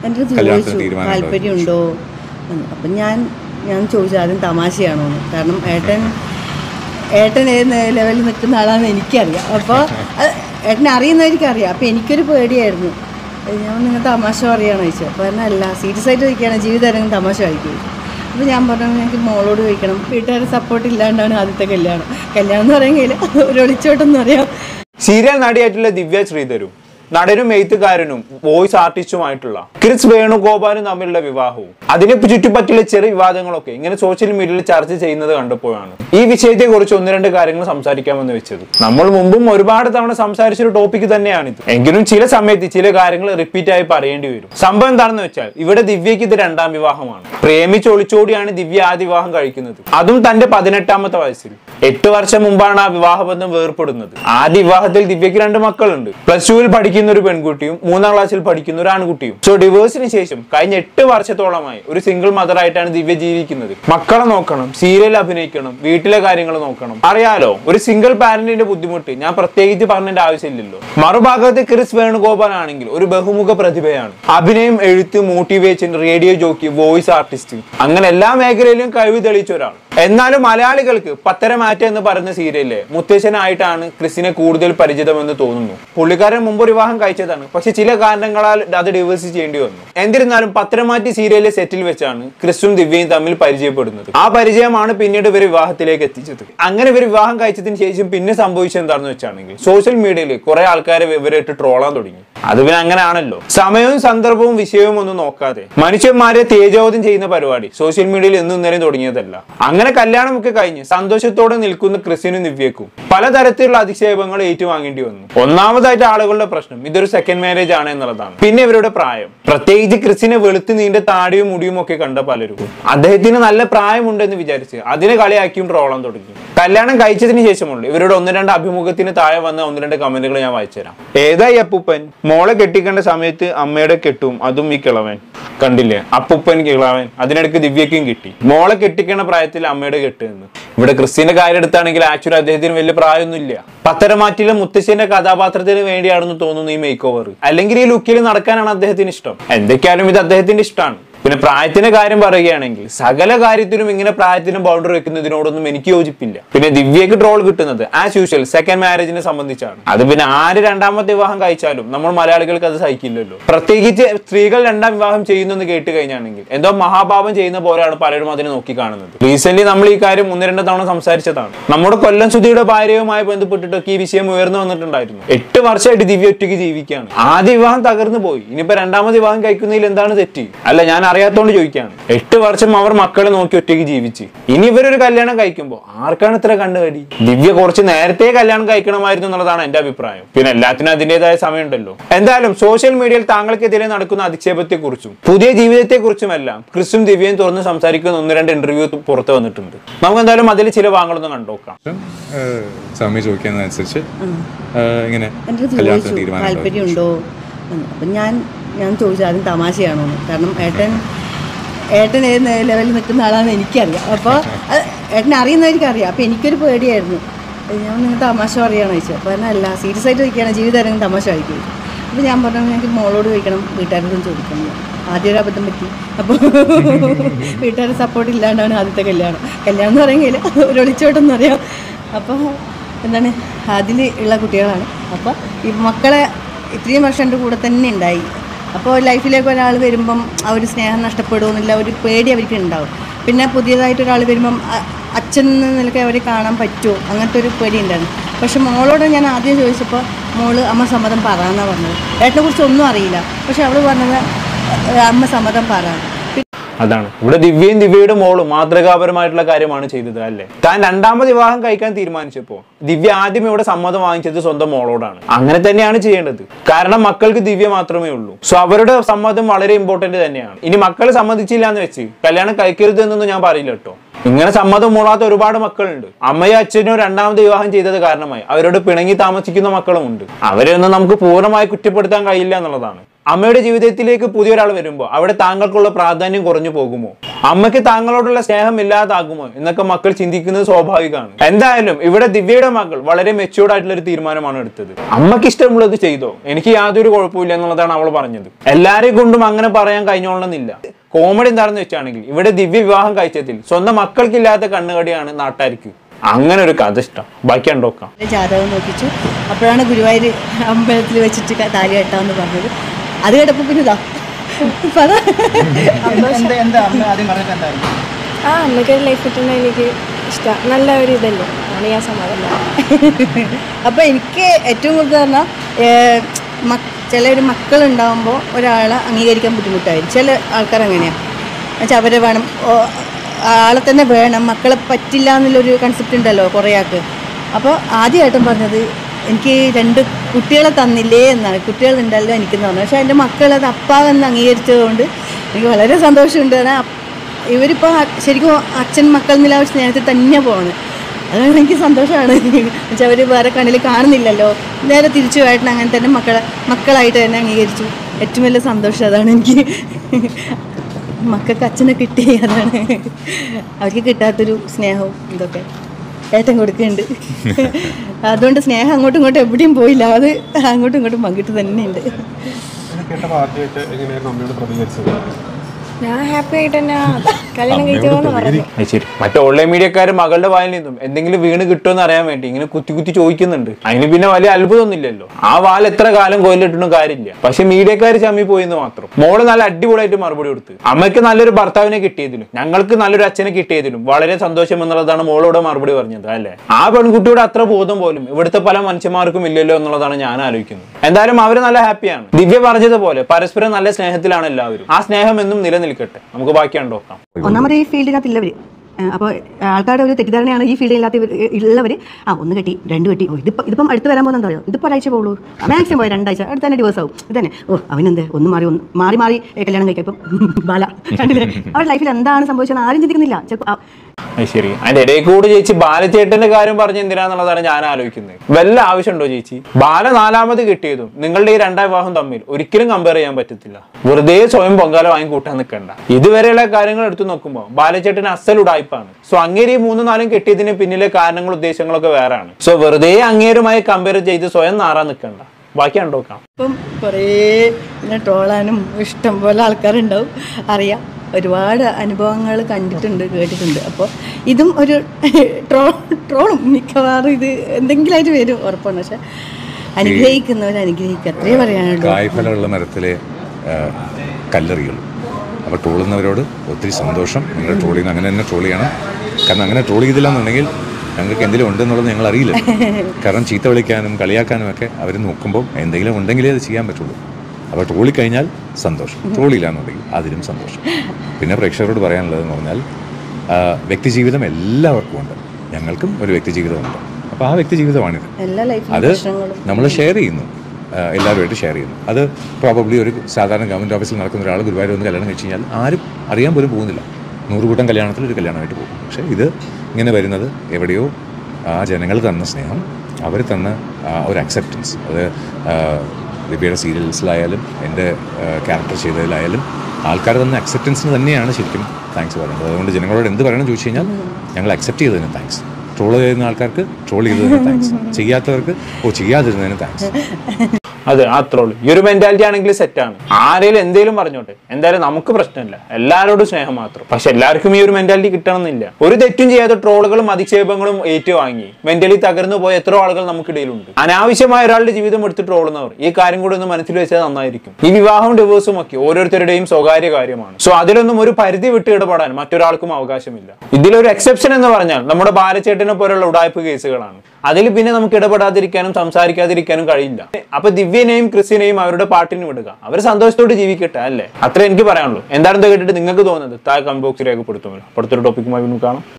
എൻ്റെ ചോദിച്ചു താല്പര്യമുണ്ടോ എന്ന്. അപ്പം ഞാൻ ചോദിച്ചു ആദ്യം തമാശയാണോ എന്ന്. കാരണം ഏട്ടൻ ഏത് ലെവലിൽ നിൽക്കുന്ന ആളാണെന്ന് എനിക്കറിയാം. അപ്പോൾ ഏട്ടനെ അറിയുന്നവർക്കറിയാം. അപ്പോൾ എനിക്കൊരു പേടിയായിരുന്നു. ഞാൻ നിങ്ങൾ തമാശ പറയുകയാണെന്ന് ചോദിച്ചു. അപ്പോൾ പറഞ്ഞാൽ അല്ല, സീരിയസ് ആയിട്ട് ചോദിക്കുകയാണ്, ജീവിതം ആരെങ്കിലും തമാശ കഴിക്കും. അപ്പോൾ ഞാൻ പറഞ്ഞു എനിക്ക് മോളോട് ചോദിക്കണം. വീട്ടുകാരുടെ സപ്പോർട്ട് ഇല്ലാണ്ടാണ് ആദ്യത്തെ കല്യാണം എന്ന് പറയുമെങ്കിൽ ഒരു ഒളിച്ചോട്ടെന്ന് പറയാം. സീരിയൽ നടിയായിട്ടുള്ള ദിവ്യ ശ്രീധരും നടനും എഴുത്തുകാരനും വോയിസ് ആർട്ടിസ്റ്റുമായിട്ടുള്ള ക്രിസ് വേണുഗോപാലും തമ്മിലുള്ള വിവാഹവും അതിനെ ചുറ്റിപ്പറ്റിയുള്ള ചെറിയ വിവാദങ്ങളൊക്കെ ഇങ്ങനെ സോഷ്യൽ മീഡിയയിൽ ചർച്ച ചെയ്യുന്നത് കണ്ടപ്പോഴാണ് ഈ വിഷയത്തെ കുറിച്ച് ഒന്ന് രണ്ട് കാര്യങ്ങൾ സംസാരിക്കാമെന്ന് വെച്ചത്. നമ്മൾ മുമ്പും ഒരുപാട് തവണ സംസാരിച്ചൊരു ടോപ്പിക് തന്നെയാണിത്. എങ്കിലും ചില സമയത്ത് ചില കാര്യങ്ങൾ റിപ്പീറ്റ് ആയി പറയേണ്ടി വരും. സംഭവം എന്താണെന്ന് വെച്ചാൽ ഇവിടെ ദിവ്യക്ക് ഇത് രണ്ടാം വിവാഹമാണ്. പ്രേമിച്ച് ഒളിച്ചോടിയാണ് ദിവ്യ ആദ്യ വിവാഹം കഴിക്കുന്നത്, അതും തന്റെ 18ാമത്തെ വയസ്സിൽ. 8 വർഷം മുമ്പാണ് ആ വിവാഹബന്ധം വേർപ്പെടുന്നത്. ആദ്യ വിവാഹത്തിൽ ദിവ്യക്ക് 2 മക്കളുണ്ട്. +2 പഠിക്കുന്ന ഒരു പെൺകുട്ടിയും 3ാം ക്ലാസ്സിൽ പഠിക്കുന്ന ഒരു ആൺകുട്ടിയും. സോ ഡിവോഴ്സിന് ശേഷം കഴിഞ്ഞ 8 വർഷത്തോളമായി ഒരു സിംഗിൾ മദർ ആയിട്ടാണ് ദിവ്യ ജീവിക്കുന്നത്. മക്കളെ നോക്കണം, സീരിയൽ അഭിനയിക്കണം, വീട്ടിലെ കാര്യങ്ങൾ നോക്കണം. അറിയാലോ ഒരു സിംഗിൾ പാരന്റിന്റെ ബുദ്ധിമുട്ട് ഞാൻ പ്രത്യേകിച്ച് പറഞ്ഞതിന്റെ ആവശ്യമില്ലല്ലോ. മറുഭാഗത്ത് ക്രിസ് വേണുഗോപാൽ ആണെങ്കിൽ ഒരു ബഹുമുഖ പ്രതിഭയാണ്. അഭിനയം, എഴുത്ത്, motivation, radio jockey, voice artist, അങ്ങനെ എല്ലാ മേഖലയിലും കഴിവ് തെളിയിച്ച ഒരാൾ. എന്നാലും മലയാളികൾക്ക് പത്തരമാറ്റ എന്ന് പറയുന്ന സീരിയലിലെ മുത്തശ്ശനായിട്ടാണ് ക്രിസിനെ കൂടുതൽ പരിചിതമെന്ന് തോന്നുന്നു. പുള്ളിക്കാരൻ മുമ്പ് വിവാഹം കഴിച്ചതാണ്, പക്ഷെ ചില കാരണങ്ങളാൽ അത് ഡിവോഴ്സ് ചെയ്യേണ്ടി വന്നു. എന്നിരുന്നാലും പത്തരമാറ്റി സീരിയലിലെ സെറ്റിൽ വെച്ചാണ് ക്രിസും ദിവ്യയും തമ്മിൽ പരിചയപ്പെടുന്നത്. ആ പരിചയമാണ് പിന്നീട് ഇവർ വിവാഹത്തിലേക്ക് എത്തിച്ചത്. അങ്ങനെ ഇവർ വിവാഹം കഴിച്ചതിന് ശേഷം പിന്നെ സംഭവിച്ചത് എന്താണെന്ന് വെച്ചാണെങ്കിൽ സോഷ്യൽ മീഡിയയിൽ കുറെ ആൾക്കാരെ ഇവരായിട്ട് ട്രോളാൻ തുടങ്ങി. അത് പിന്നെ അങ്ങനെയാണല്ലോ, സമയവും സന്ദർഭവും വിഷയവും ഒന്നും നോക്കാതെ മനുഷ്യന്മാരെ തേജോധം ചെയ്യുന്ന പരിപാടി സോഷ്യൽ മീഡിയയിൽ എന്നും നേരം തുടങ്ങിയതല്ല. അങ്ങനെ കല്യാണമൊക്കെ കഴിഞ്ഞ് സന്തോഷത്തോടെ നിൽക്കുന്ന ക്രിസിനും ദിവ്യക്കും പലതരത്തിലുള്ള അധിക്ഷേപങ്ങൾ ഏറ്റുവാങ്ങേണ്ടി വന്നു. ഒന്നാമതായിട്ട് ആളുകളുടെ പ്രശ്നം ഇതൊരു സെക്കൻഡ് മാരേജ് ആണ് എന്നുള്ളതാണ്. പിന്നെ ഇവരുടെ പ്രായം, പ്രത്യേകിച്ച് ക്രിസിനെ വെളുത്ത് നീണ്ട താടിയും മുടിയും ഒക്കെ കണ്ട പലരും അദ്ദേഹത്തിന് നല്ല പ്രായമുണ്ടെന്ന് വിചാരിച്ച് അതിനെ കളിയാക്കിയും ട്രോളാൻ തുടങ്ങി. കല്യാണം കഴിച്ചതിന് ശേഷമുള്ള ഇവരുടെ 1-2 അഭിമുഖത്തിന് താഴെ വന്ന 1-2 കമന്റുകൾ ഞാൻ വായിച്ചുതരാം. ഏതായി അപ്പൂപ്പൻ, മോളെ കെട്ടിക്കേണ്ട സമയത്ത് അമ്മയുടെ കെട്ടും, അതും ഈ കിളവൻ കണ്ടില്ലേ, അപ്പൂപ്പൻ കിളവൻ. അതിനിടയ്ക്ക് ദിവ്യക്കും കിട്ടി മോളെ കെട്ടിക്കണ പ്രായത്തിൽ അമ്മയുടെ കെട്ട് എന്ന്. ഇവിടെ ക്രിസ്ത്യന്റെ കാര്യം എടുത്താണെങ്കിൽ ആക്ച്വലി അദ്ദേഹത്തിന് വലിയ പ്രായമൊന്നുമില്ല. പത്തരമാറ്റിലെ മുത്തശ്ശന്റെ കഥാപാത്രത്തിന് വേണ്ടിയാണെന്ന് തോന്നുന്നു ഈ മേക്ക് ഓവർ. അല്ലെങ്കിൽ ഈ ലുക്കിൽ നടക്കാനാണ് അദ്ദേഹത്തിന് ഇഷ്ടം. എന്തൊക്കെയാലും ഇത് അദ്ദേഹത്തിന്റെ ഇഷ്ടമാണ്. പിന്നെ പ്രായത്തിന്റെ കാര്യം പറയുകയാണെങ്കിൽ സകല കാര്യത്തിനും ഇങ്ങനെ പ്രായത്തിനും ബൗണ്ടറി വെക്കുന്നതിനോടൊന്നും എനിക്ക് യോജിപ്പില്ല. പിന്നെ ദിവ്യക്ക് ട്രോൾ കിട്ടുന്നത് ആസ് യൂഷ്വൽ സെക്കൻഡ് മാരേജിനെ സംബന്ധിച്ചാണ്. അത് പിന്നെ ആര് 2ാമത്തെ വിവാഹം കഴിച്ചാലും നമ്മൾ മലയാളികൾക്ക് അത് സഹിക്കില്ലല്ലോ. പ്രത്യേകിച്ച് സ്ത്രീകൾ 2ാം വിവാഹം ചെയ്യുന്നെന്ന് കേട്ട് കഴിഞ്ഞാണെങ്കിൽ എന്തോ മഹാഭാവം ചെയ്യുന്ന പോലെയാണ് പലരും അതിനെ നോക്കി കാണുന്നത്. റീസെന്റ് നമ്മൾ ഈ കാര്യം 1-2 തവണ സംസാരിച്ചതാണ്. നമ്മുടെ കൊല്ലം സുധിയുടെ ഭാര്യയുമായി ബന്ധപ്പെട്ടിട്ടൊക്കെ ഈ വിഷയം ഉയർന്നു വന്നിട്ടുണ്ടായിരുന്നു. 8 വർഷമായിട്ട് ദിവ്യ ഒറ്റയ്ക്ക് ജീവിക്കുകയാണ്. ആദ്യ വിവാഹം തകർന്നു പോയി, ഇനിയിപ്പോ 2ാമത് വിവാഹം കഴിക്കുന്നതിൽ എന്താണ് തെറ്റ്? അല്ല, ഞാൻ അറിയാത്തോണ്ട് ചോദിക്കാണ്. 8 വർഷം അവർ മക്കളെ നോക്കി ഒറ്റയ്ക്ക് ജീവിച്ച് ഇനി ഇവരൊരു കല്യാണം കഴിക്കുമ്പോൾ ആർക്കാണ് ഇത്ര കണ്ടുകടി? ദിവ്യ കുറച്ച് നേരത്തെ കല്യാണം കഴിക്കണമായിരുന്നു എന്നുള്ളതാണ് എന്റെ അഭിപ്രായം. പിന്നെ എല്ലാത്തിനും അതിന്റേതായ സമയമുണ്ടല്ലോ. എന്തായാലും സോഷ്യൽ മീഡിയയിൽ താങ്കൾക്കെതിരെ നടക്കുന്ന അധിക്ഷേപത്തെ കുറിച്ചും പുതിയ ജീവിതത്തെ കുറിച്ചുമെല്ലാം ക്രിസും ദിവ്യയും തുറന്ന് സംസാരിക്കുന്ന 1-2 ഇന്റർവ്യൂ പുറത്ത് വന്നിട്ടുണ്ട്. നമുക്ക് എന്തായാലും അതിൽ ചില ഭാഗങ്ങളൊന്നും കണ്ടുനോക്കാം. താല്പര്യമുണ്ടോ? അപ്പം ഞാൻ ചോദിച്ചു ആദ്യം തമാശയാണോ എന്ന്. കാരണം ഏട്ടൻ ഏത് ലെവലിൽ നിൽക്കുന്ന ആളാണെന്ന് എനിക്കറിയാം. അപ്പോൾ ഏട്ടനെ അറിയുന്നവർക്കറിയാം. അപ്പോൾ എനിക്കൊരു പേടിയായിരുന്നു. ഞാൻ നിങ്ങൾ തമാശ പറയുകയാണെന്ന് ചോദിച്ചു. അപ്പോൾ പറഞ്ഞാൽ അല്ല, സീരിയസ് ആയിട്ട് ചോദിക്കുകയാണ്, ജീവിതം ആരെങ്കിലും തമാശ കഴിക്കും. അപ്പോൾ ഞാൻ പറഞ്ഞു എനിക്ക് മോളോട് ചോദിക്കണം, വീട്ടുകാരോടും ചോദിക്കണം. ആദ്യം ഒരു അബദ്ധം പറ്റി. അപ്പോൾ വീട്ടുകാരുടെ സപ്പോർട്ട് ഇല്ലാണ്ടാണ് ആദ്യത്തെ കല്യാണം എന്ന് പറയുമെങ്കിൽ ഒരു ഒളിച്ചോട്ടെന്ന് പറയാം. അപ്പോൾ എന്താണ് അതിൽ ഉള്ള കുട്ടികളാണ്. അപ്പോൾ ഈ മക്കളെ ഇത്രയും വർഷം എൻ്റെ കൂടെ തന്നെ ഉണ്ടായി. അപ്പോൾ ലൈഫിലേക്ക് ഒരാൾ വരുമ്പം ആ ഒരു സ്നേഹം നഷ്ടപ്പെടുമെന്നില്ല, ഒരു പേടി അവർക്ക് ഉണ്ടാവും. പിന്നെ പുതിയതായിട്ടൊരാൾ വരുമ്പം അച്ഛൻ നിലയ്ക്ക് അവരെ കാണാൻ പറ്റുമോ, അങ്ങനത്തെ ഒരു പേടി ഉണ്ടായിരുന്നു. പക്ഷെ മോളോട് ഞാൻ ആദ്യം ചോദിച്ചപ്പോൾ അമ്മ സമ്മതം പറയാമെന്നാണ് പറഞ്ഞത്. ഏട്ടനെക്കുറിച്ച് ഒന്നും അറിയില്ല, പക്ഷെ അവൾ പറഞ്ഞത് അമ്മ സമ്മതം പറയാം. അതാണ് ഇവിടെ ദിവ്യയുടെ മോളും മാതൃകാപരമായിട്ടുള്ള കാര്യമാണ് ചെയ്തത് അല്ലേ. താൻ 2ാമത് വിവാഹം കഴിക്കാൻ തീരുമാനിച്ചപ്പോൾ ദിവ്യ ആദ്യം ഇവിടെ സമ്മതം വാങ്ങിച്ചത് സ്വന്തം മോളോടാണ്. അങ്ങനെ തന്നെയാണ് ചെയ്യേണ്ടത്. കാരണം മക്കൾക്ക് ദിവ്യ മാത്രമേ ഉള്ളൂ. സോ അവരുടെ സമ്മതം വളരെ ഇമ്പോർട്ടന്റ് തന്നെയാണ്. ഇനി മക്കൾ സമ്മതിച്ചില്ല എന്ന് വെച്ച് കല്യാണം കഴിക്കരുത് എന്നൊന്നും ഞാൻ പറയില്ല കേട്ടോ. ഇങ്ങനെ സമ്മതം മൂളാത്ത ഒരുപാട് മക്കളുണ്ട്. അമ്മയും അച്ഛനും 2ാമത് വിവാഹം ചെയ്തത് കാരണമായി അവരോട് പിണങ്ങി താമസിക്കുന്ന മക്കളും ഉണ്ട്. അവരെയൊന്നും നമുക്ക് പൂർണ്ണമായി കുറ്റപ്പെടുത്താൻ കഴിയില്ല എന്നുള്ളതാണ്. അമ്മയുടെ ജീവിതത്തിലേക്ക് പുതിയൊരാൾ വരുമ്പോൾ അവിടെ താങ്കൾക്കുള്ള പ്രാധാന്യം കുറഞ്ഞു പോകുമോ, അമ്മയ്ക്ക് താങ്കളോടുള്ള സ്നേഹം ഇല്ലാതാകുമോ എന്നൊക്കെ മക്കൾ ചിന്തിക്കുന്നത് സ്വാഭാവികമാണ്. എന്തായാലും ഇവിടെ ദിവ്യയുടെ മകൾ വളരെ മെച്യൂർഡ് ആയിട്ടുള്ള ഒരു തീരുമാനമാണ് എടുത്തത്. അമ്മയ്ക്ക് ഇഷ്ടമുള്ളത് ചെയ്തോ, എനിക്ക് യാതൊരു കുഴപ്പമില്ല എന്നുള്ളതാണ് അവൾ പറഞ്ഞത്. എല്ലാരെയും കൊണ്ടും അങ്ങനെ പറയാൻ കഴിഞ്ഞോളണമെന്നില്ല. കോമഡി എന്താണെന്ന് വെച്ചാണെങ്കിൽ ഇവിടെ ദിവ്യ വിവാഹം കഴിച്ചതിൽ സ്വന്തം മക്കൾക്കില്ലാത്ത കണ്ണുകടിയാണ് നാട്ടാർക്ക്. അങ്ങനെ ഒരു കഥ ഇഷ്ടം. ബാക്കി കണ്ടോക്കാം. ജാതകം നോക്കിച്ചു. അപ്പോഴാണ് ഗുരുവായൂർ അമ്പലത്തിൽ വെച്ചിട്ട് താലി കെട്ടാന്ന് പറഞ്ഞത്. അത് കേട്ടപ്പോൾ പിന്നെ ഇതാ അമ്മയ്ക്കൊരു ലൈഫ് കിട്ടുന്നത് എനിക്ക് ഇഷ്ടം. നല്ല ഒരു ഇതല്ലേ, ആണ് ഞാൻ സമാധാനം. അപ്പോൾ എനിക്ക് ഏറ്റവും കൂടുതൽ പറഞ്ഞാൽ ചില മക്കളുണ്ടാകുമ്പോൾ ഒരാളെ അംഗീകരിക്കാൻ ബുദ്ധിമുട്ടായിരിക്കും. ചില ആൾക്കാർ അങ്ങനെയാണ് എന്നുവെച്ചാൽ അവരെ വേണം, ആളെ തന്നെ വേണം, മക്കളെ പറ്റില്ല എന്നുള്ളൊരു കൺസെപ്റ്റ് ഉണ്ടല്ലോ കുറേ ആൾക്ക്. അപ്പോൾ ആദ്യമായിട്ടും പറഞ്ഞത് എനിക്ക് 2 കുട്ടികളെ തന്നില്ലേ എന്നാണ്. കുട്ടികളുണ്ടല്ലോ എനിക്കെന്ന് പറഞ്ഞു. പക്ഷേ എൻ്റെ മക്കളത് അപ്പാവെന്ന് അംഗീകരിച്ചത് കൊണ്ട് എനിക്ക് വളരെ സന്തോഷമുണ്ട്. കാരണം ഇവരിപ്പോൾ ശരിക്കും അച്ഛൻ മക്കൾ എന്നുള്ള സ്നേഹത്തിൽ തന്നെ പോകണം. അതുകൊണ്ട് എനിക്ക് സന്തോഷമാണ്. എന്നുവെച്ചാൽ അവർ വേറെ കണ്ണിൽ കാണുന്നില്ലല്ലോ. നേരെ തിരിച്ചു പോയിട്ട് അങ്ങനെ തന്നെ മക്കളായിട്ട് തന്നെ അംഗീകരിച്ചു. ഏറ്റവും വലിയ സന്തോഷം അതാണ് എനിക്ക്. മക്കൾക്ക് അച്ഛനെ കിട്ടി, അതാണ് അവർക്ക് കിട്ടാത്തൊരു സ്നേഹവും ഇതൊക്കെ ഏട്ടൻ കൊടുക്കുന്നുണ്ട്. അതുകൊണ്ട് സ്നേഹം അങ്ങോട്ടും ഇങ്ങോട്ടും എവിടെയും പോയില്ല, അത് അങ്ങോട്ടും ഇങ്ങോട്ടും പങ്കിട്ട് തന്നെയുണ്ട്. ഞാൻ ഹാപ്പി ആയിട്ട് തന്നെ കല്യാണം കഴിച്ചോന്ന് പറഞ്ഞു. ശരി, മറ്റേ ഓൺലൈൻ മീഡിയക്കാർ മകളുടെ വായിൽ നിന്നും എന്തെങ്കിലും വീണ് കിട്ടുമെന്ന് അറിയാൻ വേണ്ടി ഇങ്ങനെ കുത്തി ചോദിക്കുന്നുണ്ട്. അതിന് പിന്നെ വലിയ അത്ഭുതമൊന്നുമില്ലല്ലോ. ആ വാൽ എത്ര കാലം കൊല്ലിട്ടൊന്നും കാര്യമില്ല. പക്ഷെ മീഡിയക്കാർ ചമ്മി പോയിന്ന് മാത്രം. മോള് നല്ല അടിപൊളിയായിട്ട് മറുപടി കൊടുത്ത്. അമ്മയ്ക്ക് നല്ലൊരു ഭർത്താവിനെ കിട്ടിയതിലും ഞങ്ങൾക്ക് നല്ലൊരു അച്ഛനെ കിട്ടിയതിലും വളരെ സന്തോഷം എന്നുള്ളതാണ് മോളോട് മറുപടി പറഞ്ഞത്. അല്ലെ, ആ പെൺകുട്ടിയുടെ അത്ര ബോധം പോലും ഇവിടുത്തെ പല മനുഷ്യന്മാർക്കും ഇല്ലല്ലോ എന്നുള്ളതാണ് ഞാൻ ആലോചിക്കുന്നത്. എന്തായാലും അവര് നല്ല ഹാപ്പിയാണ്. ദിവ്യ പറഞ്ഞതുപോലെ പരസ്പരം നല്ല സ്നേഹത്തിലാണ് എല്ലാവരും. ആ സ്നേഹം എന്നും നിലനിൽക്കട്ടെ. നമുക്ക് ബാക്കി കണ്ടോക്കാം. ഒന്നാമത് ഈ ഫീൽഡിനകത്തുള്ളവർ, അപ്പോൾ ആൾക്കാരുടെ ഒരു തെറ്റിദ്ധാരണയാണ് ഈ ഫീൽഡിനകത്ത് ഉള്ളവർ ഒന്ന് കെട്ടി 2 കെട്ടി, ഇതിപ്പം അടുത്ത് വരാൻ പോകുന്ന എന്താ പറയുക, ഇതിപ്പോൾ ഒരാഴ്ച പോകുള്ളൂ, മാക്സിമം പോയി 2 ആഴ്ച, അടുത്ത് തന്നെ ഡിവോഴ്സ് ആവും. ഇത് തന്നെ അവനെന്ത് മാറി കല്യാണം കഴിക്കാം. ഇപ്പം ബാല കണ്ടില്ലേ, അവരുടെ ലൈഫിൽ എന്താണ് സംഭവിച്ചത് ആരും ചിന്തിക്കുന്നില്ല. ചിലപ്പോൾ ശരി, അതിന്റെ ഇടയിൽ കൂടെ ചേച്ചി ബാലചേട്ടന്റെ കാര്യം പറഞ്ഞ് എന്തിനാന്നുള്ളതാണ് ഞാൻ ആലോചിക്കുന്നത്. വല്ല ആവശ്യമുണ്ടോ ചേച്ചി? ബാല 4ാമത് കിട്ടിയതും നിങ്ങളുടെ ഈ 2ാം വിവാഹം തമ്മിൽ ഒരിക്കലും കമ്പയർ ചെയ്യാൻ പറ്റത്തില്ല. വെറുതെ സ്വയം പൊങ്കാല വാങ്ങി കൂട്ടാൻ നിൽക്കണ്ട. ഇതുവരെയുള്ള കാര്യങ്ങൾ എടുത്തു നോക്കുമ്പോൾ ബാലചേട്ടന് അസൽ ഉടായ്പാണ്. സോ അങ്ങേര് 3-4 കെട്ടിയതിന് പിന്നിലെ കാരണങ്ങളും ഉദ്ദേശങ്ങളൊക്കെ വേറെയാണ്. സോ വെറുതെ അങ്ങേരുമായി കമ്പയർ ചെയ്ത് സ്വയം നാറാൻ നിൽക്കണ്ട. ബാക്കി കണ്ടോക്കാം. ഇപ്പം കുറേ ട്രോളാനും ഇഷ്ടം പോലെ ആൾക്കാരുണ്ടാവും, അറിയാം. ഒരുപാട് അനുഭവങ്ങൾ കണ്ടിട്ടുണ്ട്, കേട്ടിട്ടുണ്ട്. അപ്പോൾ ഇതും ഒരു ട്രോളും മിക്കവാറും ഇത് എന്തെങ്കിലുമായിട്ട് വരും, ഉറപ്പാണ്. പക്ഷെ അനുഗ്രഹിക്കുന്നവർ അനുഗ്രഹിക്കുക, അത്രേ പറയാനുള്ളൂ. കായ്ഫലമുള്ള മരത്തിലെ കല്ലെറിയുള്ളൂ. അപ്പോൾ ട്രോളുന്നവരോട് ഒത്തിരി സന്തോഷം. നിങ്ങൾ ട്രോൾ ചെയ്യുന്ന അങ്ങനെ തന്നെ ട്രോൾ ചെയ്യണം. കാരണം അങ്ങനെ ട്രോൾ ചെയ്തില്ല എന്നുണ്ടെങ്കിൽ ഞങ്ങൾക്ക് എന്തെങ്കിലും ഉണ്ടെന്നുള്ളത് ഞങ്ങൾ അറിയില്ല. കാരണം ചീത്ത വിളിക്കാനും കളിയാക്കാനും ഒക്കെ അവർ നോക്കുമ്പോൾ എന്തെങ്കിലും ഉണ്ടെങ്കിലേ അത് ചെയ്യാൻ പറ്റുള്ളൂ. അപ്പോൾ ട്രോളിക്കഴിഞ്ഞാൽ സന്തോഷം, ട്രോളില്ല എന്നുണ്ടെങ്കിൽ അതിലും സന്തോഷം. പിന്നെ പ്രേക്ഷകരോട് പറയാനുള്ളതെന്ന് പറഞ്ഞാൽ വ്യക്തിജീവിതം എല്ലാവർക്കും ഉണ്ട്, ഞങ്ങൾക്കും ഒരു വ്യക്തിജീവിതമുണ്ട്. അപ്പോൾ ആ വ്യക്തിജീവിതമാണിത്. അത് നമ്മൾ ഷെയർ ചെയ്യുന്നു, എല്ലാവരുമായിട്ട് ഷെയർ ചെയ്യുന്നു. അത് പ്രോബബ്ലി ഒരു സാധാരണ ഗവൺമെൻറ് ഓഫീസിൽ നടക്കുന്ന ഒരാൾ ഗുരുവായൂർ വന്ന് കല്യാണം കഴിച്ച് കഴിഞ്ഞാൽ ആരും അറിയാൻ പോലും പോകുന്നില്ല. 100 കൂട്ടം കല്യാണത്തിൽ ഒരു കല്യാണമായിട്ട് പോകും. പക്ഷേ ഇത് ഇങ്ങനെ വരുന്നത് എവിടെയോ ആ ജനങ്ങൾ തന്ന സ്നേഹം, അവർ തന്ന ഒരു അക്സെപ്റ്റൻസ്, അത് ദിവ്യയുടെ സീരിയൽസിലായാലും എൻ്റെ ക്യാരക്ടർ ചെയ്തതിലായാലും ആൾക്കാർ തന്ന അക്സെപ്റ്റൻസിന് തന്നെയാണ് ശരിക്കും താങ്ക്സ് പറയുന്നത്. അതുകൊണ്ട് ജനങ്ങളോട് എന്ത് പറയണം ചോദിച്ചു കഴിഞ്ഞാൽ ഞങ്ങൾ അക്സെപ്റ്റ് ചെയ്തതിന് താങ്ക്സ്. ട്രോൾ ചെയ്യുന്ന ആൾക്കാർക്ക് ട്രോൾ ചെയ്തതിന് താങ്ക്സ്, ചെയ്യാത്തവർക്ക് ചെയ്യാതിരുന്നതിന് താങ്ക്സ്. അതെ, അത്രേ ഉള്ളൂ. ഈ ഒരു മെന്റാലിറ്റി ആണെങ്കിൽ സെറ്റാണ്. ആരെങ്കിലും എന്തേലും പറഞ്ഞോട്ടെ, എന്തായാലും നമുക്ക് പ്രശ്നമില്ല, എല്ലാവരോടും സ്നേഹം മാത്രം. പക്ഷെ എല്ലാവർക്കും ഈ ഒരു മെന്റാലിറ്റി കിട്ടണമെന്നില്ല. ഒരു തെറ്റും ചെയ്യാതെ ട്രോളുകളും അധിക്ഷേപങ്ങളും ഏറ്റുവാങ്ങി മെന്റലി തകർന്നു പോയ എത്രയോ ആളുകൾ നമുക്കിടയിലുണ്ട്. അനാവശ്യമായ ഒരാളുടെ ജീവിതം എടുത്ത് ട്രോളുന്നവർ ഈ കാര്യം കൂടെ ഒന്ന് മനസ്സിൽ വെച്ചാൽ നന്നായിരിക്കും. ഈ വിവാഹവും ഡിവോഴ്സും ഒക്കെ ഓരോരുത്തരുടെയും സ്വകാര്യ കാര്യമാണ്. സോ അതിലൊന്നും ഒരു പരിധി വിട്ട് ഇടപെടാൻ മറ്റൊരാൾക്കും അവകാശമില്ല. ഇതിലൊരു എക്സെപ്ഷൻ എന്ന് പറഞ്ഞാൽ നമ്മുടെ ബാലചേട്ടനെ പോലുള്ള ഉടായ്പ കേസുകളാണ്. അതിൽ പിന്നെ നമുക്ക് ഇടപെടാതിരിക്കാനും സംസാരിക്കാതിരിക്കാനും കഴിയില്ല. അപ്പൊ ദിവ്യനെയും ക്രിസിനെയും അവരുടെ പാട്ടിന് വിടുക, അവർ സന്തോഷത്തോടെ ജീവിക്കട്ടെ, അല്ലേ? അത്ര എനിക്ക് പറയാനുള്ളൂ. എന്താണെന്ന് കേട്ടിട്ട് നിങ്ങൾക്ക് തോന്നുന്നത് താഴെ കമന്റ് ബോക്സിൽ രേഖപ്പെടുത്തുമല്ലോ. അടുത്തൊരു ടോപ്പിക്കുമായി കാണാം.